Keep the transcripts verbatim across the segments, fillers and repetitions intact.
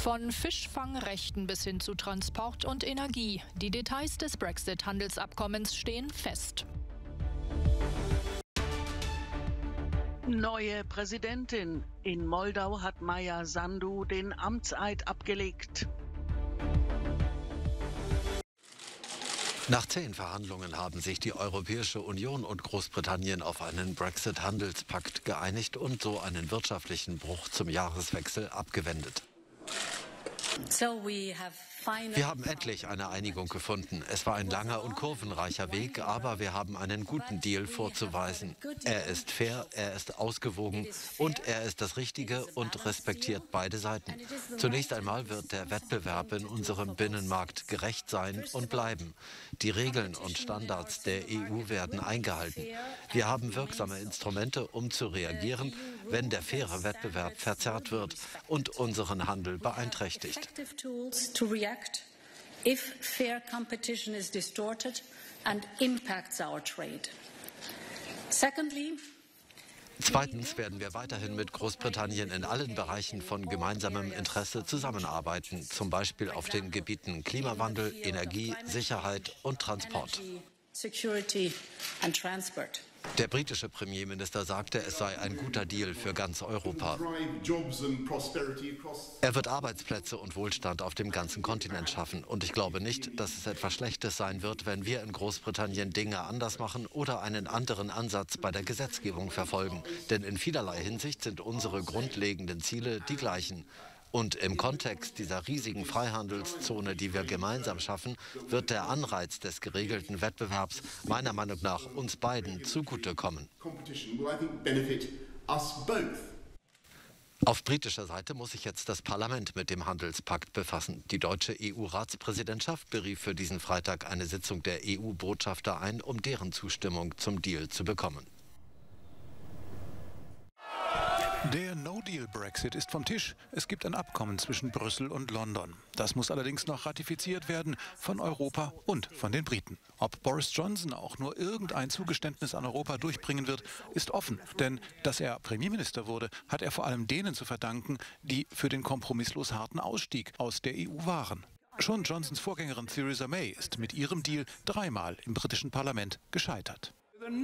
Von Fischfangrechten bis hin zu Transport und Energie. Die Details des Brexit-Handelsabkommens stehen fest. Neue Präsidentin. In Moldau hat Maia Sandu den Amtseid abgelegt. Nach zehn Verhandlungen haben sich die Europäische Union und Großbritannien auf einen Brexit-Handelspakt geeinigt und so einen wirtschaftlichen Bruch zum Jahreswechsel abgewendet. Wir haben endlich eine Einigung gefunden. Es war ein langer und kurvenreicher Weg, aber wir haben einen guten Deal vorzuweisen. Er ist fair, er ist ausgewogen und er ist das Richtige und respektiert beide Seiten. Zunächst einmal wird der Wettbewerb in unserem Binnenmarkt gerecht sein und bleiben. Die Regeln und Standards der E U werden eingehalten. Wir haben wirksame Instrumente, um zu reagieren, wenn der faire Wettbewerb verzerrt wird und unseren Handel beeinträchtigt. If fair competition is distorted and impacts our trade. Secondly, Zweitens werden wir weiterhin mit Großbritannien in allen Bereichen von gemeinsamem Interesse zusammenarbeiten, zum Beispiel auf den Gebieten Klimawandel, Energie, Sicherheit und Transport. Security and transport. Der britische Premierminister sagte, es sei ein guter Deal für ganz Europa. Er wird Arbeitsplätze und Wohlstand auf dem ganzen Kontinent schaffen. Und ich glaube nicht, dass es etwas Schlechtes sein wird, wenn wir in Großbritannien Dinge anders machen oder einen anderen Ansatz bei der Gesetzgebung verfolgen. Denn in vielerlei Hinsicht sind unsere grundlegenden Ziele die gleichen. Und im Kontext dieser riesigen Freihandelszone, die wir gemeinsam schaffen, wird der Anreiz des geregelten Wettbewerbs meiner Meinung nach uns beiden zugutekommen. Auf britischer Seite muss sich jetzt das Parlament mit dem Handelspakt befassen. Die deutsche E U-Ratspräsidentschaft berief für diesen Freitag eine Sitzung der E U-Botschafter ein, um deren Zustimmung zum Deal zu bekommen. Der No-Deal-Brexit ist vom Tisch. Es gibt ein Abkommen zwischen Brüssel und London. Das muss allerdings noch ratifiziert werden von Europa und von den Briten. Ob Boris Johnson auch nur irgendein Zugeständnis an Europa durchbringen wird, ist offen. Denn dass er Premierminister wurde, hat er vor allem denen zu verdanken, die für den kompromisslos harten Ausstieg aus der E U waren. Schon Johnsons Vorgängerin Theresa May ist mit ihrem Deal dreimal im britischen Parlament gescheitert.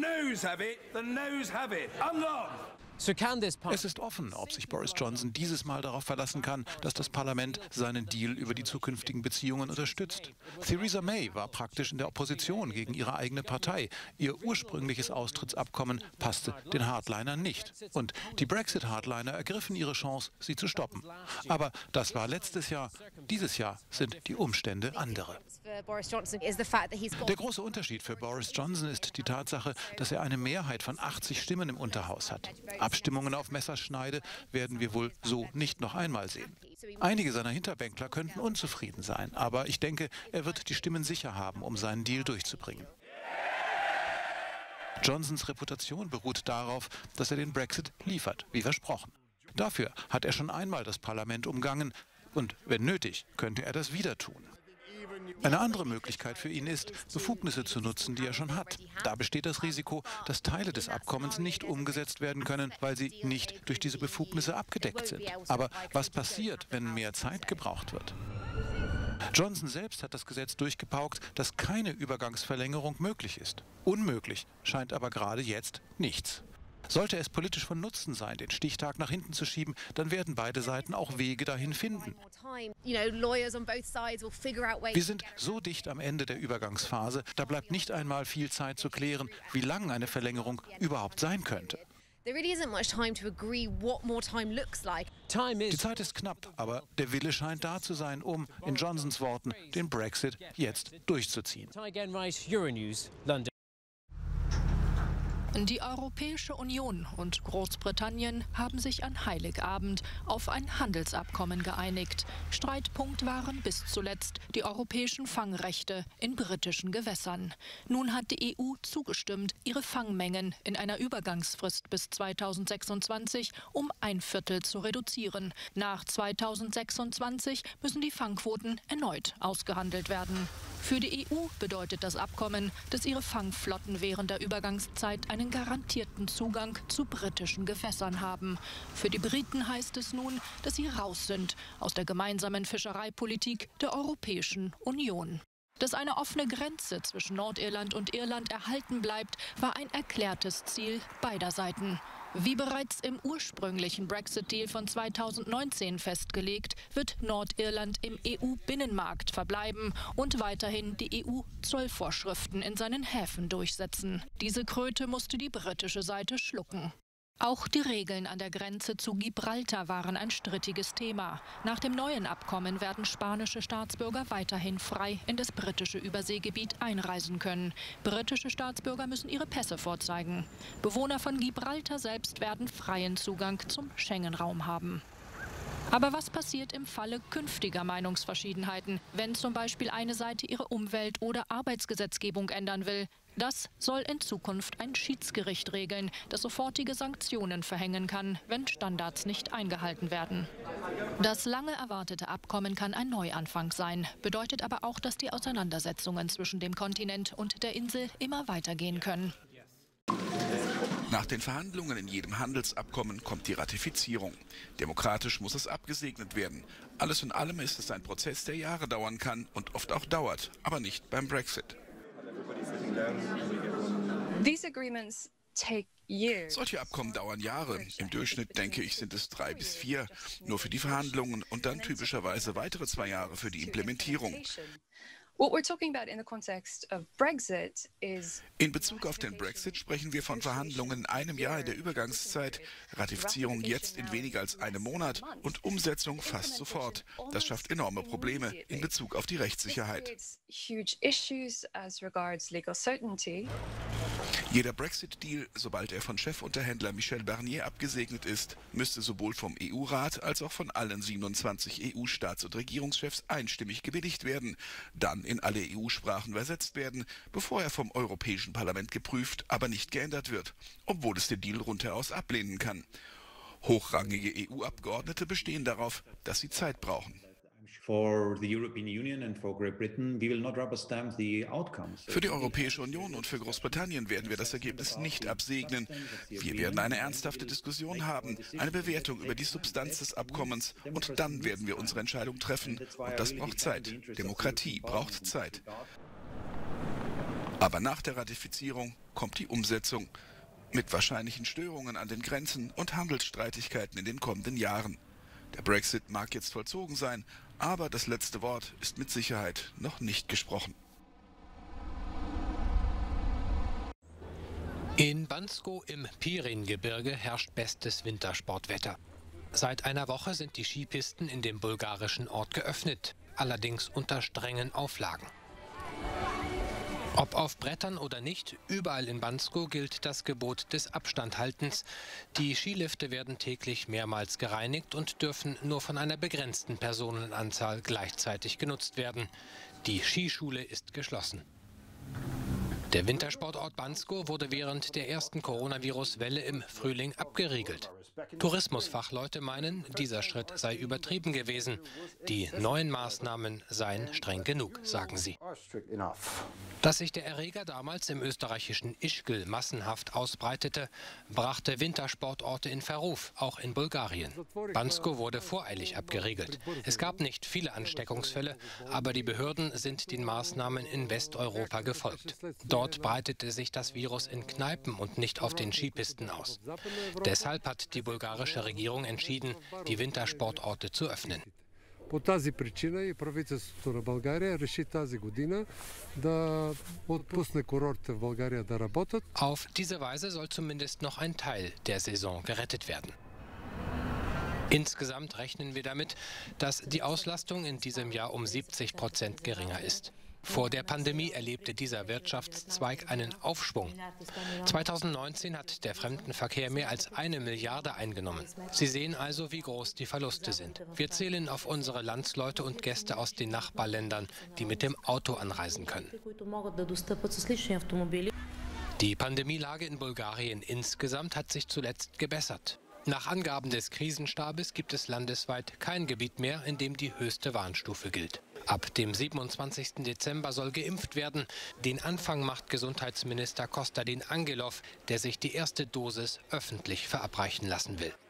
Es ist offen, ob sich Boris Johnson dieses Mal darauf verlassen kann, dass das Parlament seinen Deal über die zukünftigen Beziehungen unterstützt. Theresa May war praktisch in der Opposition gegen ihre eigene Partei. Ihr ursprüngliches Austrittsabkommen passte den Hardlinern nicht. Und die Brexit-Hardliner ergriffen ihre Chance, sie zu stoppen. Aber das war letztes Jahr. Dieses Jahr sind die Umstände andere. Der große Unterschied für Boris Johnson ist die Tatsache, dass er eine Mehrheit von achtzig Stimmen im Unterhaus hat. Abstimmungen auf Messerschneide werden wir wohl so nicht noch einmal sehen. Einige seiner Hinterbänkler könnten unzufrieden sein, aber ich denke, er wird die Stimmen sicher haben, um seinen Deal durchzubringen. Johnsons Reputation beruht darauf, dass er den Brexit liefert, wie versprochen. Dafür hat er schon einmal das Parlament umgangen und, wenn nötig, könnte er das wieder tun. Eine andere Möglichkeit für ihn ist, Befugnisse zu nutzen, die er schon hat. Da besteht das Risiko, dass Teile des Abkommens nicht umgesetzt werden können, weil sie nicht durch diese Befugnisse abgedeckt sind. Aber was passiert, wenn mehr Zeit gebraucht wird? Johnson selbst hat das Gesetz durchgepaukt, dass keine Übergangsverlängerung möglich ist. Unmöglich scheint aber gerade jetzt nichts. Sollte es politisch von Nutzen sein, den Stichtag nach hinten zu schieben, dann werden beide Seiten auch Wege dahin finden. Wir sind so dicht am Ende der Übergangsphase, da bleibt nicht einmal viel Zeit zu klären, wie lang eine Verlängerung überhaupt sein könnte. Die Zeit ist knapp, aber der Wille scheint da zu sein, um, in Johnsons Worten, den Brexit jetzt durchzuziehen. Die Europäische Union und Großbritannien haben sich an Heiligabend auf ein Handelsabkommen geeinigt. Streitpunkt waren bis zuletzt die europäischen Fangrechte in britischen Gewässern. Nun hat die E U zugestimmt, ihre Fangmengen in einer Übergangsfrist bis zweitausendsechsundzwanzig um ein Viertel zu reduzieren. Nach zweitausendsechsundzwanzig müssen die Fangquoten erneut ausgehandelt werden. Für die E U bedeutet das Abkommen, dass ihre Fangflotten während der Übergangszeit einen einen garantierten Zugang zu britischen Gewässern haben. Für die Briten heißt es nun, dass sie raus sind aus der gemeinsamen Fischereipolitik der Europäischen Union. Dass eine offene Grenze zwischen Nordirland und Irland erhalten bleibt, war ein erklärtes Ziel beider Seiten. Wie bereits im ursprünglichen Brexit-Deal von zweitausendneunzehn festgelegt, wird Nordirland im E U-Binnenmarkt verbleiben und weiterhin die E U-Zollvorschriften in seinen Häfen durchsetzen. Diese Kröte musste die britische Seite schlucken. Auch die Regeln an der Grenze zu Gibraltar waren ein strittiges Thema. Nach dem neuen Abkommen werden spanische Staatsbürger weiterhin frei in das britische Überseegebiet einreisen können. Britische Staatsbürger müssen ihre Pässe vorzeigen. Bewohner von Gibraltar selbst werden freien Zugang zum Schengen-Raum haben. Aber was passiert im Falle künftiger Meinungsverschiedenheiten, wenn zum Beispiel eine Seite ihre Umwelt- oder Arbeitsgesetzgebung ändern will? Das soll in Zukunft ein Schiedsgericht regeln, das sofortige Sanktionen verhängen kann, wenn Standards nicht eingehalten werden. Das lange erwartete Abkommen kann ein Neuanfang sein, bedeutet aber auch, dass die Auseinandersetzungen zwischen dem Kontinent und der Insel immer weitergehen können. Nach den Verhandlungen in jedem Handelsabkommen kommt die Ratifizierung. Demokratisch muss es abgesegnet werden. Alles in allem ist es ein Prozess, der Jahre dauern kann und oft auch dauert, aber nicht beim Brexit. Solche Abkommen dauern Jahre. Im Durchschnitt, denke ich, sind es drei bis vier. Nur für die Verhandlungen und dann typischerweise weitere zwei Jahre für die Implementierung. In Bezug auf den Brexit sprechen wir von Verhandlungen in einem Jahr in der Übergangszeit, Ratifizierung jetzt in weniger als einem Monat und Umsetzung fast sofort. Das schafft enorme Probleme in Bezug auf die Rechtssicherheit. Jeder Brexit-Deal, sobald er von Chefunterhändler Michel Barnier abgesegnet ist, müsste sowohl vom E U-Rat als auch von allen siebenundzwanzig E U-Staats- und Regierungschefs einstimmig gebilligt werden, dann in alle E U-Sprachen übersetzt werden, bevor er vom Europäischen Parlament geprüft, aber nicht geändert wird, obwohl es den Deal rundheraus ablehnen kann. Hochrangige E U-Abgeordnete bestehen darauf, dass sie Zeit brauchen. Für die Europäische Union und für Großbritannien werden wir das Ergebnis nicht absegnen. Wir werden eine ernsthafte Diskussion haben, eine Bewertung über die Substanz des Abkommens und dann werden wir unsere Entscheidung treffen. Und das braucht Zeit. Demokratie braucht Zeit. Aber nach der Ratifizierung kommt die Umsetzung mit wahrscheinlichen Störungen an den Grenzen und Handelsstreitigkeiten in den kommenden Jahren. Der Brexit mag jetzt vollzogen sein, aber das letzte Wort ist mit Sicherheit noch nicht gesprochen. In Bansko im Piringebirge herrscht bestes Wintersportwetter. Seit einer Woche sind die Skipisten in dem bulgarischen Ort geöffnet, allerdings unter strengen Auflagen. Ob auf Brettern oder nicht, überall in Bansko gilt das Gebot des Abstandhaltens. Die Skilifte werden täglich mehrmals gereinigt und dürfen nur von einer begrenzten Personenanzahl gleichzeitig genutzt werden. Die Skischule ist geschlossen. Der Wintersportort Bansko wurde während der ersten Coronavirus-Welle im Frühling abgeriegelt. Tourismusfachleute meinen, dieser Schritt sei übertrieben gewesen. Die neuen Maßnahmen seien streng genug, sagen sie. Dass sich der Erreger damals im österreichischen Ischgl massenhaft ausbreitete, brachte Wintersportorte in Verruf, auch in Bulgarien. Bansko wurde voreilig abgeriegelt. Es gab nicht viele Ansteckungsfälle, aber die Behörden sind den Maßnahmen in Westeuropa gefolgt. Dort breitete sich das Virus in Kneipen und nicht auf den Skipisten aus. Deshalb hat die bulgarische Regierung entschieden, die Wintersportorte zu öffnen. По тази причина и правителството на България реши тази година да отпусне курортите в България да работят. Auf diese Weise soll zumindest noch ein Teil der Saison gerettet werden. Insgesamt rechnen wir damit, dass die Auslastung in diesem Jahr um siebzig Prozent geringer ist. Vor der Pandemie erlebte dieser Wirtschaftszweig einen Aufschwung. zweitausendneunzehn hat der Fremdenverkehr mehr als eine Milliarde eingenommen. Sie sehen also, wie groß die Verluste sind. Wir zählen auf unsere Landsleute und Gäste aus den Nachbarländern, die mit dem Auto anreisen können. Die Pandemielage in Bulgarien insgesamt hat sich zuletzt gebessert. Nach Angaben des Krisenstabes gibt es landesweit kein Gebiet mehr, in dem die höchste Warnstufe gilt. Ab dem siebenundzwanzigsten Dezember soll geimpft werden. Den Anfang macht Gesundheitsminister Kostadin Angelov, der sich die erste Dosis öffentlich verabreichen lassen will.